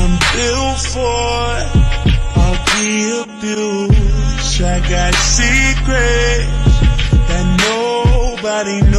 I'm built for all the abuse. I got secrets that nobody knows.